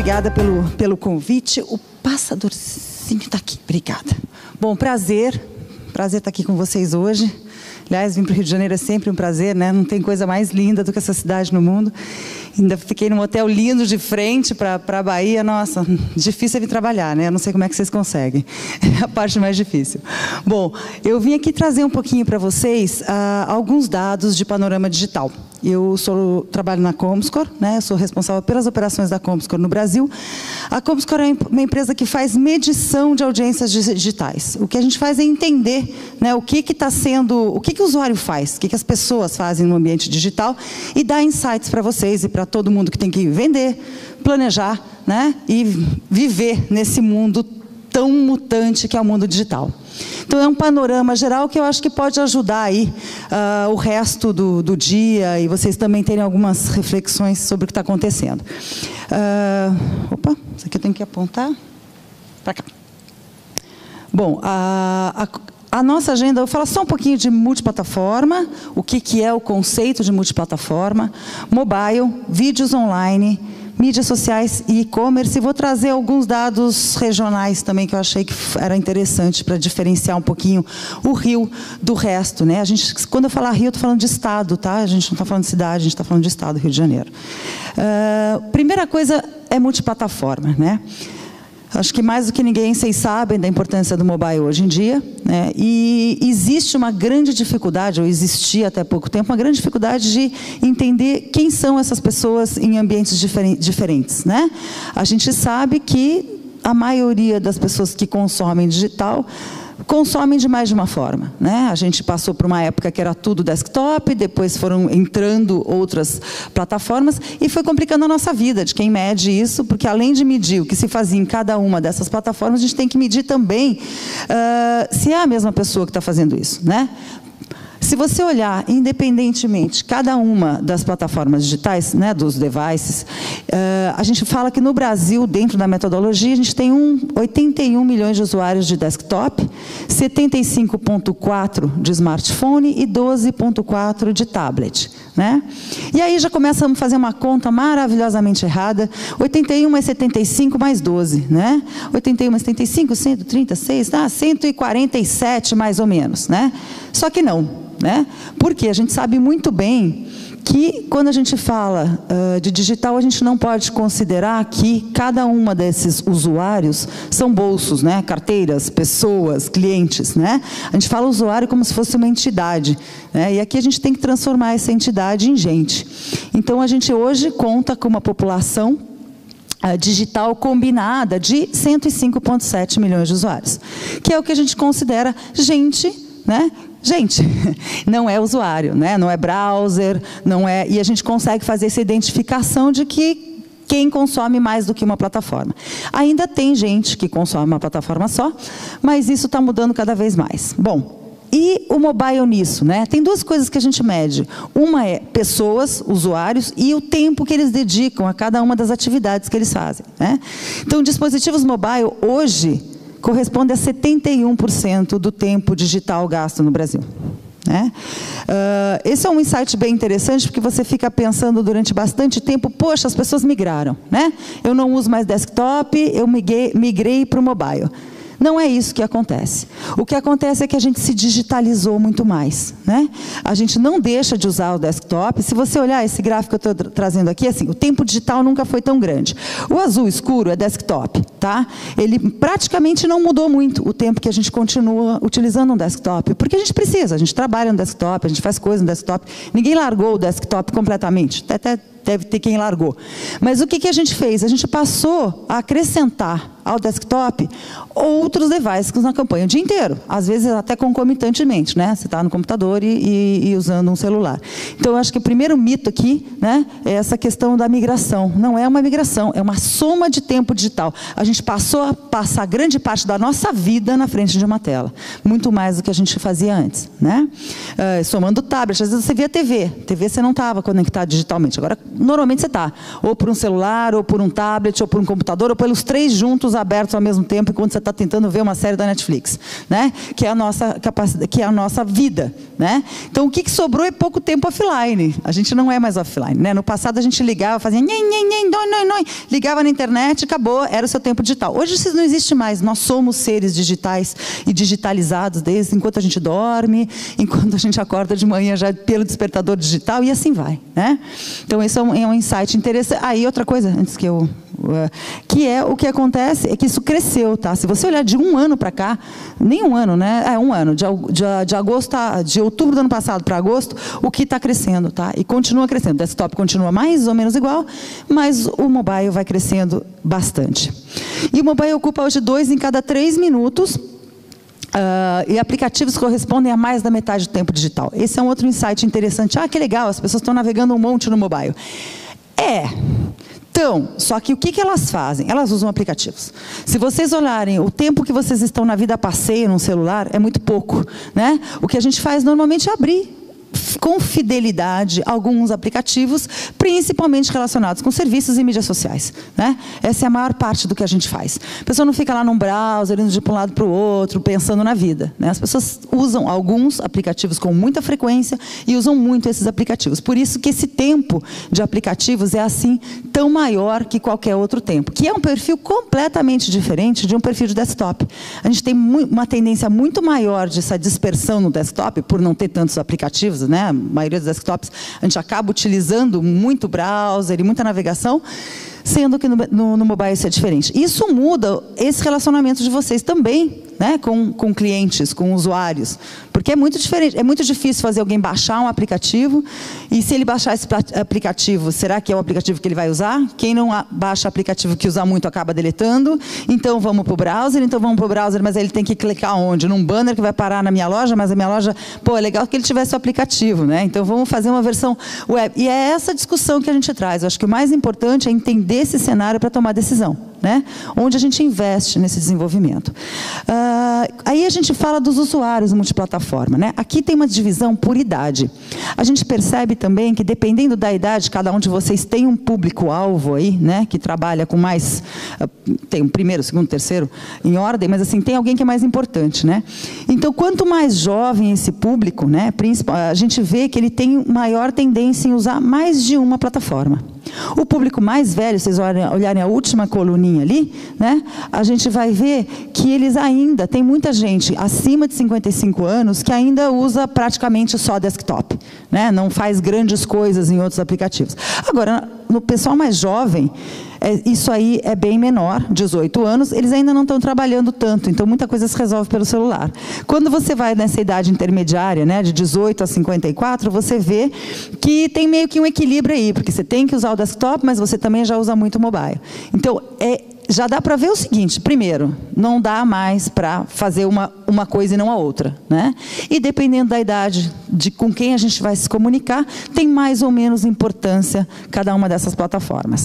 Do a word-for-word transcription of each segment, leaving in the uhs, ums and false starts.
obrigada pelo, pelo convite. O passadorzinho está aqui. Obrigada. Bom, prazer. Prazer estar aqui com vocês hoje. Aliás, vir para o Rio de Janeiro é sempre um prazer, né? Não tem coisa mais linda do que essa cidade no mundo. Ainda fiquei num hotel lindo de frente para a Bahia. Nossa, difícil é vir trabalhar, né? Eu não sei como é que vocês conseguem. É a parte mais difícil. Bom, eu vim aqui trazer um pouquinho para vocês ah, alguns dados de panorama digital. Eu sou, trabalho na Comscore, né? Eu sou responsável pelas operações da Comscore no Brasil. A Comscore é uma empresa que faz medição de audiências digitais. O que a gente faz é entender, né, o que que está sendo, o que que o usuário faz, o que que as pessoas fazem no ambiente digital e dar insights para vocês e para todo mundo que tem que vender, planejar, né, e viver nesse mundo tão mutante que é o mundo digital. Então, é um panorama geral que eu acho que pode ajudar aí uh, o resto do, do dia e vocês também terem algumas reflexões sobre o que está acontecendo. Uh, opa, isso aqui eu tenho que apontar para cá. Bom, a, a, a nossa agenda, eu vou falar só um pouquinho de multiplataforma, o que, que é o conceito de multiplataforma, mobile, vídeos online, mídias sociais e e-commerce. E vou trazer alguns dados regionais também que eu achei que era interessante para diferenciar um pouquinho o Rio do resto, né? A gente, quando eu falar Rio, eu estou falando de estado, tá? A gente não está falando de cidade, a gente está falando de estado, Rio de Janeiro. Uh, primeira coisa é multiplataforma, né? Acho que mais do que ninguém vocês sabem da importância do mobile hoje em dia, né? E existe uma grande dificuldade, ou existia até pouco tempo, uma grande dificuldade de entender quem são essas pessoas em ambientes diferen- diferentes, né? A gente sabe que a maioria das pessoas que consomem digital consomem de mais de uma forma, né? A gente passou por uma época que era tudo desktop, depois foram entrando outras plataformas e foi complicando a nossa vida de quem mede isso, porque além de medir o que se fazia em cada uma dessas plataformas, a gente tem que medir também uh, se é a mesma pessoa que está fazendo isso, né? Se você olhar independentemente cada uma das plataformas digitais, né, dos devices, uh, a gente fala que no Brasil, dentro da metodologia, a gente tem um, oitenta e um milhões de usuários de desktop, setenta e cinco vírgula quatro de smartphone e doze vírgula quatro de tablet, né? E aí já começamos a fazer uma conta maravilhosamente errada. oitenta e um mais setenta e cinco mais doze, né? oitenta e um mais setenta e cinco, cento e trinta e seis, ah, cento e quarenta e sete mais ou menos, né? Só que não. Né? Porque a gente sabe muito bem que quando a gente fala uh, de digital, a gente não pode considerar que cada uma desses usuários são bolsos, né? Carteiras, pessoas, clientes, né? A gente fala usuário como se fosse uma entidade, né? E aqui a gente tem que transformar essa entidade em gente. Então a gente hoje conta com uma população uh, digital combinada de cento e cinco vírgula sete milhões de usuários, que é o que a gente considera gente, né? Gente, não é usuário, né? Não é browser, não é, e a gente consegue fazer essa identificação de que quem consome mais do que uma plataforma. Ainda tem gente que consome uma plataforma só, mas isso está mudando cada vez mais. Bom, e o mobile nisso, né? Tem duas coisas que a gente mede. Uma é pessoas, usuários, e o tempo que eles dedicam a cada uma das atividades que eles fazem, né? Então, dispositivos mobile hoje corresponde a setenta e um por cento do tempo digital gasto no Brasil, né? Uh, esse é um insight bem interessante, porque você fica pensando durante bastante tempo, poxa, as pessoas migraram, né? Eu não uso mais desktop, eu migrei, migrei para o mobile. Não é isso que acontece. O que acontece é que a gente se digitalizou muito mais, né? A gente não deixa de usar o desktop. Se você olhar esse gráfico que eu estou trazendo aqui, assim, o tempo digital nunca foi tão grande. O azul escuro é desktop, tá? Ele praticamente não mudou muito o tempo que a gente continua utilizando um desktop, porque a gente precisa, a gente trabalha no desktop, a gente faz coisas no desktop. Ninguém largou o desktop completamente, até, até deve ter quem largou. Mas o que, que a gente fez? A gente passou a acrescentar ao desktop outros devices na campanha o dia inteiro, às vezes até concomitantemente, né? Você está no computador e, e, e usando um celular. Então, eu acho que o primeiro mito aqui, né, é essa questão da migração. Não é uma migração, é uma soma de tempo digital. A gente passou a passar grande parte da nossa vida na frente de uma tela, muito mais do que a gente fazia antes, né? Uh, somando tablet, às vezes você via T V, T V você não estava conectado digitalmente, agora Normalmente você está ou por um celular, ou por um tablet, ou por um computador, ou pelos três juntos abertos ao mesmo tempo, enquanto você está tentando ver uma série da Netflix, né? Que é a nossa capacidade, que é a nossa vida, né? Então, o que, que sobrou é pouco tempo offline. A gente não é mais offline, né? No passado, a gente ligava, fazia nhen, nhen, nhen, doi, doi, doi, ligava na internet, acabou, era o seu tempo digital. Hoje isso não existe mais. Nós somos seres digitais e digitalizados desde enquanto a gente dorme, enquanto a gente acorda de manhã já pelo despertador digital, e assim vai, né? Então, esse é um, é um insight interessante. Aí, ah, outra coisa, antes que eu... Uh, que é o que acontece, é que isso cresceu, tá? Se você olhar de um ano para cá, nem um ano, né? É um ano, de, de, de agosto, a, de outubro do ano passado para agosto, o que está crescendo, tá? E continua crescendo. O desktop continua mais ou menos igual, mas o mobile vai crescendo bastante. E o mobile ocupa hoje dois em cada três minutos. Uh, e aplicativos correspondem a mais da metade do tempo digital. Esse é um outro insight interessante. Ah, que legal, as pessoas estão navegando um monte no mobile. É. Então, só que o que, que elas fazem? Elas usam aplicativos. Se vocês olharem o tempo que vocês estão na vida a passeio num celular, é muito pouco, né? O que a gente faz normalmente é abrir com fidelidade alguns aplicativos, principalmente relacionados com serviços e mídias sociais, né? Essa é a maior parte do que a gente faz. A pessoa não fica lá num browser, indo de um lado para o outro, pensando na vida, né? As pessoas usam alguns aplicativos com muita frequência e usam muito esses aplicativos. Por isso que esse tempo de aplicativos é assim tão maior que qualquer outro tempo, que é um perfil completamente diferente de um perfil de desktop. A gente tem uma tendência muito maior dessa dispersão no desktop, por não ter tantos aplicativos, né? A maioria dos desktops, a gente acaba utilizando muito browser e muita navegação, sendo que no, no, no mobile isso é diferente. Isso muda esse relacionamento de vocês também, né? com, com clientes, com usuários, porque é muito diferente, é muito difícil fazer alguém baixar um aplicativo, e se ele baixar esse aplicativo, será que é o aplicativo que ele vai usar? Quem não baixa aplicativo que usa muito acaba deletando, então vamos para o browser, então vamos para o browser, mas ele tem que clicar onde? Num banner que vai parar na minha loja, mas a minha loja, pô, é legal que ele tivesse o aplicativo, né? Então vamos fazer uma versão web. E é essa discussão que a gente traz. Eu acho que o mais importante é entender esse cenário para tomar decisão, né? Onde a gente investe nesse desenvolvimento. Uh, aí a gente fala dos usuários multiplataforma, né? Aqui tem uma divisão por idade. A gente percebe também que, dependendo da idade, cada um de vocês tem um público-alvo aí, né? Que trabalha com mais... Uh, tem um primeiro, segundo, terceiro, em ordem, mas assim, tem alguém que é mais importante, né? Então, quanto mais jovem esse público, né? A gente vê que ele tem maior tendência em usar mais de uma plataforma. O público mais velho, se vocês olharem a última coluninha ali, né, a gente vai ver que eles ainda, tem muita gente acima de cinquenta e cinco anos que ainda usa praticamente só desktop, né, não faz grandes coisas em outros aplicativos. Agora, no pessoal mais jovem, é, isso aí é bem menor, dezoito anos, eles ainda não estão trabalhando tanto, então muita coisa se resolve pelo celular. Quando você vai nessa idade intermediária, né, de dezoito a cinquenta e quatro, você vê que tem meio que um equilíbrio aí, porque você tem que usar o desktop, mas você também já usa muito o mobile. Então, é, já dá para ver o seguinte: primeiro, não dá mais para fazer uma, uma coisa e não a outra, né? E dependendo da idade de com quem a gente vai se comunicar, tem mais ou menos importância cada uma dessas plataformas.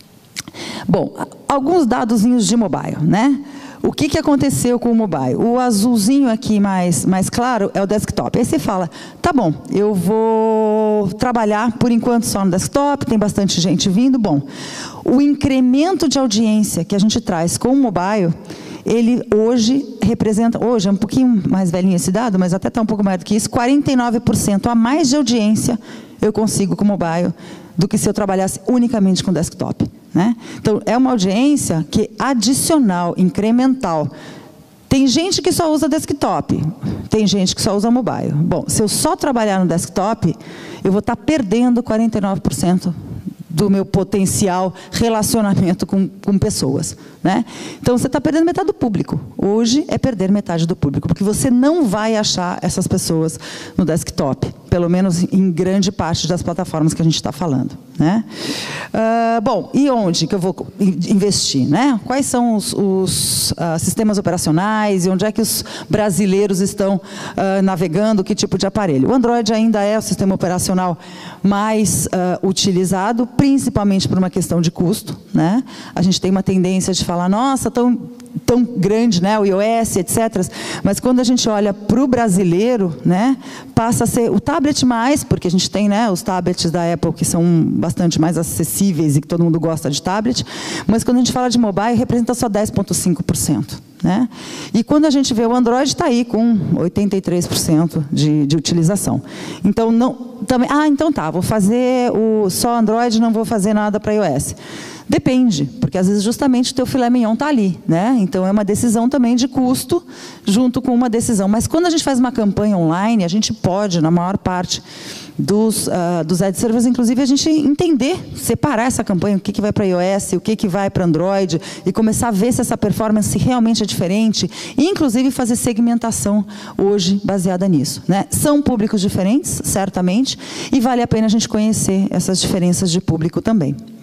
Bom, alguns dadozinhos de mobile, né? O que, que aconteceu com o mobile? O azulzinho aqui mais, mais claro é o desktop. Aí você fala, tá bom, eu vou trabalhar por enquanto só no desktop, tem bastante gente vindo. Bom, o incremento de audiência que a gente traz com o mobile, ele hoje representa, hoje é um pouquinho mais velhinho esse dado, mas até está um pouco mais do que isso, quarenta e nove por cento a mais de audiência eu consigo com o mobile do que se eu trabalhasse unicamente com desktop, né? Então, é uma audiência que é adicional, incremental. Tem gente que só usa desktop, tem gente que só usa mobile. Bom, se eu só trabalhar no desktop, eu vou estar perdendo quarenta e nove por cento do meu potencial relacionamento com, com pessoas, né? Então, você está perdendo metade do público. Hoje é perder metade do público, porque você não vai achar essas pessoas no desktop, pelo menos em grande parte das plataformas que a gente está falando, né? Uh, bom, e onde que eu vou investir, né? Quais são os, os uh, sistemas operacionais e onde é que os brasileiros estão uh, navegando, que tipo de aparelho? O Android ainda é o sistema operacional mais uh, utilizado, principalmente por uma questão de custo, né? A gente tem uma tendência de falar, nossa, tão tão grande, né, o iOS, etcétera. Mas quando a gente olha para o brasileiro, né, passa a ser o tablet mais, porque a gente tem, né, os tablets da Apple que são bastante mais acessíveis e que todo mundo gosta de tablet, mas quando a gente fala de mobile, representa só dez vírgula cinco por cento. Né? E quando a gente vê o Android, está aí com oitenta e três por cento de, de utilização. Então, não, também, ah, então tá, vou fazer o, só Android, não vou fazer nada para iOS. Depende, porque às vezes justamente o teu filé mignon está ali, né? Então é uma decisão também de custo, junto com uma decisão. Mas quando a gente faz uma campanha online, a gente pode, na maior parte dos, uh, dos ad servers, inclusive, a gente entender, separar essa campanha, o que, que vai para iOS, o que, que vai para Android, e começar a ver se essa performance realmente é diferente, e inclusive fazer segmentação hoje baseada nisso, né? São públicos diferentes, certamente, e vale a pena a gente conhecer essas diferenças de público também.